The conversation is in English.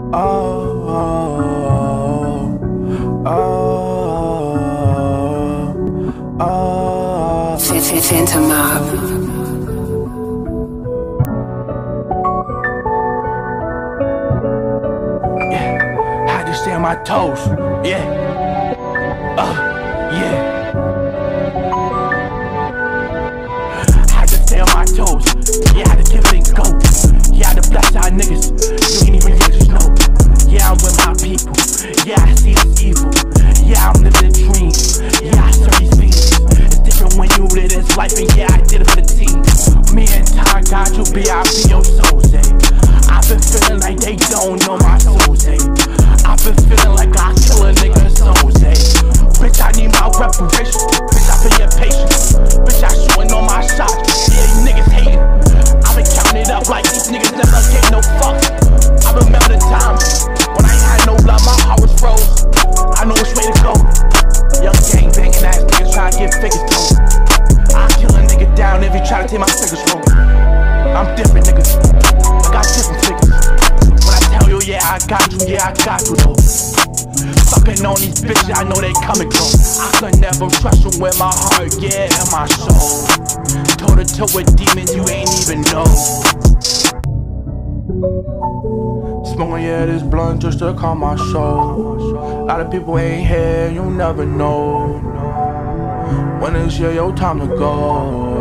Phantom Mob. Yeah, had to stay on my toes. Yeah, yeah. Had to stay on my toes. Yeah, had to give things go. Yeah, had to bless our niggas. You ain't even yet, just know. Yeah, I'm with my people. Yeah, I see this evil. Yeah, I'm living a dream. Yeah, I serve these beats. It's different when you live this life, and yeah, I did it for the team. Me and Ty got you, B.I.B. your souls, eh? I've been feeling like they don't know my souls, eh? I've been feeling like I kill a nigga's souls, eh? Bitch, I need my reparation. Bitch, I feel your patience. Bitch, I shooting on my shots. Yeah, these niggas hating. I've been counting it up like these niggas never gave no fuck. I remember the times when I ain't had no love, my heart was froze. I know which way to go. Young gang banging ass niggas trying to get figures though. I kill a nigga down if he try to take my fingers home. I'm different, niggas. I got different figures. When I tell you, yeah, I got you though. Sucking on these bitches, I know they come and go. I could never trust them with my heart, yeah, and my soul. Toe to toe with demons you ain't even know. Smoking, yeah, this blunt just to calm my soul. A lot of people ain't here, you never know. When it's your time to go.